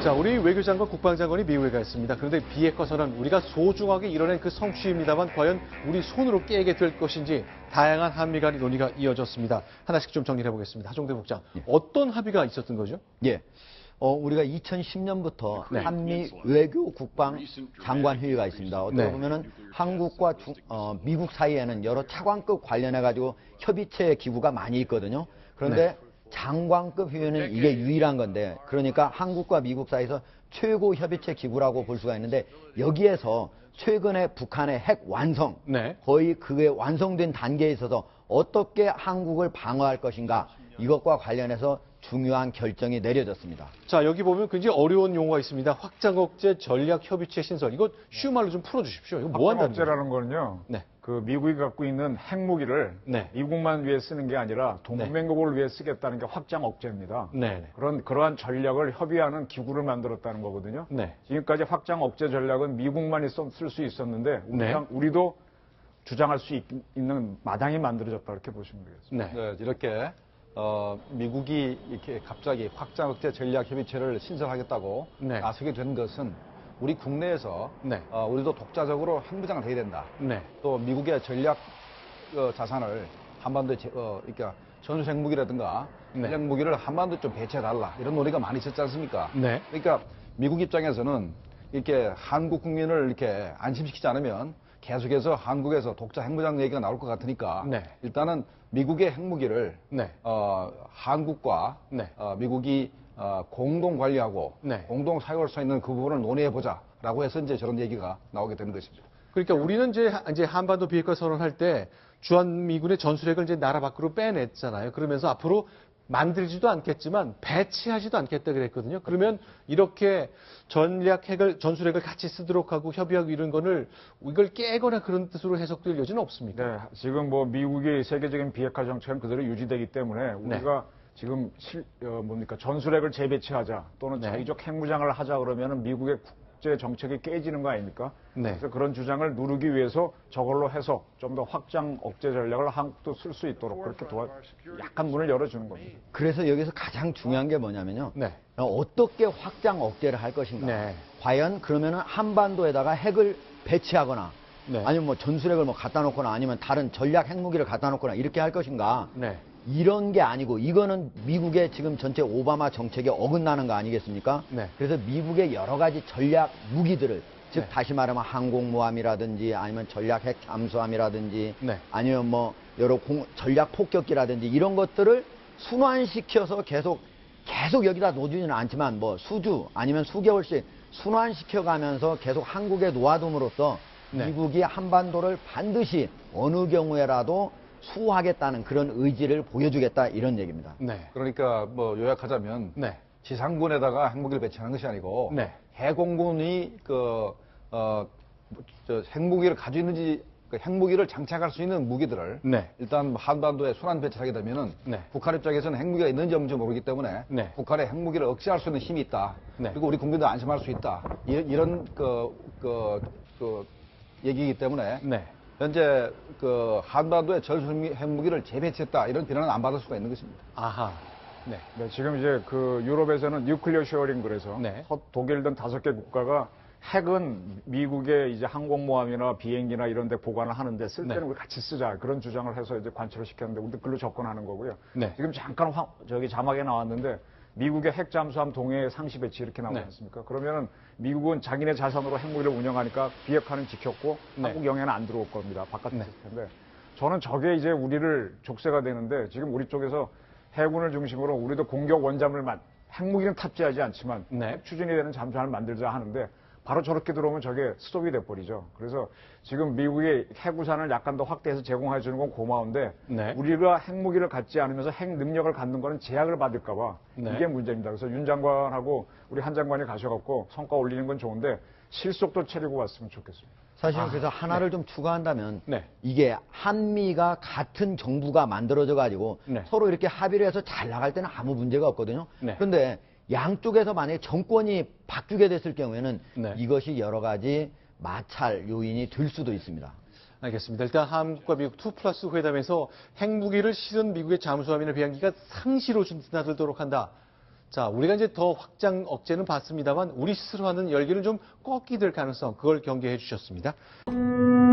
자, 우리 외교장관, 국방장관이 미국에 가 있습니다. 그런데 비핵화선언, 우리가 소중하게 이뤄낸 그 성취입니다만 과연 우리 손으로 깨게 될 것인지 다양한 한미 간의 논의가 이어졌습니다. 하나씩 좀 정리해 보겠습니다. 하종대 국장, 어떤 합의가 있었던 거죠? 예. 우리가 2010년부터 네. 한미 외교 국방 장관 회의가 있습니다. 어떻게 네. 보면은 한국과 미국 사이에는 여러 차관급 관련해가지고 협의체 기구가 많이 있거든요. 그런데 네. 장관급 회의는 이게 유일한 건데, 그러니까 한국과 미국 사이에서 최고 협의체 기구라고 볼 수가 있는데, 여기에서 최근에 북한의 핵 완성, 네. 거의 그게 완성된 단계에 있어서 어떻게 한국을 방어할 것인가, 이것과 관련해서 중요한 결정이 내려졌습니다. 자, 여기 보면 굉장히 어려운 용어가 있습니다. 확장 억제 전략 협의체 신설. 이거 쉬운 말로 좀 풀어주십시오. 이거 뭐 한다는 거죠? 억제라는 거는요. 네. 그 미국이 갖고 있는 핵무기를 네. 미국만 위해 쓰는 게 아니라 동맹국을 위해 쓰겠다는 게 확장 억제입니다. 네. 그러한 전략을 협의하는 기구를 만들었다는 거거든요. 네. 지금까지 확장 억제 전략은 미국만이 쓸 수 있었는데 네. 우리도 주장할 수 있는 마당이 만들어졌다 이렇게 보시면 되겠습니다. 네. 네, 이렇게 미국이 이렇게 갑자기 확장 억제 전략 협의체를 신설하겠다고 네. 나서게 된 것은 우리 국내에서 네. 우리도 독자적으로 핵무장을 해야 된다. 네. 또 미국의 전략 자산을 한반도에 그러니까 전술 핵무기라든가 네. 전략 무기를 한반도에 좀 배치해달라 이런 논의가 많이 있었지 않습니까? 네. 그러니까 미국 입장에서는 이렇게 한국 국민을 이렇게 안심시키지 않으면 계속해서 한국에서 독자 핵무장 얘기가 나올 것 같으니까 네. 일단은 미국의 핵무기를 네. 한국과 네. 미국이 공동 관리하고 네. 공동 사용할 수 있는 그 부분을 논의해 보자라고 해서 이제 저런 얘기가 나오게 되는 것입니다. 그러니까 우리는 이제 한반도 비핵화 선언할 때 주한미군의 전술핵을 이제 나라 밖으로 빼냈잖아요. 그러면서 앞으로 만들지도 않겠지만 배치하지도 않겠다 그랬거든요. 그러면 이렇게 전술핵을 같이 쓰도록 하고 협의하고 이런 거를 이걸 깨거나 그런 뜻으로 해석될 여지는 없습니까? 네, 지금 뭐 미국의 세계적인 비핵화 정책은 그대로 유지되기 때문에 우리가 지금 전술핵을 재배치하자 또는 네. 자위적 핵무장을 하자 그러면은 미국의 국제 정책이 깨지는 거 아닙니까? 네. 그래서 그런 주장을 누르기 위해서 저걸로 해서 좀 더 확장 억제 전략을 한국도 쓸 수 있도록 그렇게 약간 문을 열어주는 겁니다. 그래서 여기서 가장 중요한 게 뭐냐면요. 네. 어떻게 확장 억제를 할 것인가. 네. 과연 그러면은 한반도에다가 핵을 배치하거나 네. 아니면 뭐 전술핵을 뭐 갖다 놓거나 아니면 다른 전략 핵무기를 갖다 놓거나 이렇게 할 것인가. 네. 이런 게 아니고 이거는 미국의 지금 전체 오바마 정책에 어긋나는 거 아니겠습니까? 네. 그래서 미국의 여러 가지 전략 무기들을 즉 네. 다시 말하면 항공모함이라든지 아니면 전략 핵 잠수함이라든지 네. 아니면 뭐 여러 전략 폭격기라든지 이런 것들을 순환시켜서 계속 여기다 놓지는 않지만 뭐 수주 아니면 수개월씩 순환시켜가면서 계속 한국에 놓아둠으로써 네. 미국이 한반도를 반드시 어느 경우에라도 수호하겠다는 그런 의지를 보여주겠다 이런 얘기입니다. 네. 그러니까 뭐 요약하자면 네. 지상군에다가 핵무기를 배치하는 것이 아니고 네. 해공군이 핵무기를 가지고 있는지 핵무기를 장착할 수 있는 무기들을 네. 일단 한반도에 순환 배치하게 되면은 네. 북한 입장에서는 핵무기가 있는지 없는지 모르기 때문에 네. 북한의 핵무기를 억제할 수 있는 힘이 있다. 네. 그리고 우리 국민도 안심할 수 있다. 이런 얘기이기 때문에 네. 현재 한반도에 전술 핵무기를 재배치했다 이런 비난은 안 받을 수가 있는 것입니다. 아하. 네. 네, 지금 이제 유럽에서는 뉴클리어 쉐어링 그래서 네. 독일 등 5개 국가가 핵은 미국의 이제 항공모함이나 비행기나 이런 데 보관을 하는데 쓸 때는 우리 같이 쓰자. 그런 주장을 해서 이제 관철을 시켰는데 우리도 글로 접근하는 거고요. 네. 지금 잠깐 자막에 나왔는데 미국의 핵 잠수함 동해 상시 배치 이렇게 나오지 네. 않습니까? 그러면은 미국은 자기네 자산으로 핵무기를 운영하니까 비핵화는 지켰고 네. 한국 영해는 안 들어올 겁니다. 바깥에 네. 있을 텐데 저는 저게 이제 우리를 족쇄가 되는데 지금 우리 쪽에서 해군을 중심으로 우리도 공격 원잠을 핵무기는 탑재하지 않지만 네. 핵 추진이 되는 잠수함을 만들자 하는데 바로 저렇게 들어오면 저게 스톱이 돼버리죠. 그래서 지금 미국이 핵우산을 약간 더 확대해서 제공해 주는 건 고마운데 네. 우리가 핵무기를 갖지 않으면서 핵 능력을 갖는 거는 제약을 받을까 봐 네. 이게 문제입니다. 그래서 윤 장관하고 우리 한 장관이 가셔갖고 성과 올리는 건 좋은데 실속도 차리고 왔으면 좋겠습니다. 사실은 그래서 하나를 좀 추가한다면 네. 이게 한미가 같은 정부가 만들어져 가지고 네. 서로 이렇게 합의를 해서 잘 나갈 때는 아무 문제가 없거든요. 네. 그런데 양쪽에서 만약에 정권이 바뀌게 됐을 경우에는 네. 이것이 여러 가지 마찰 요인이 될 수도 있습니다. 알겠습니다. 일단 한국과 미국 2+2 회담에서 핵무기를 실은 미국의 잠수함이나 비행기가 상시로 드나들도록 한다. 자, 우리가 이제 더 확장 억제는 봤습니다만 우리 스스로 하는 열기는 좀 꺾이 될 가능성, 그걸 경계해 주셨습니다.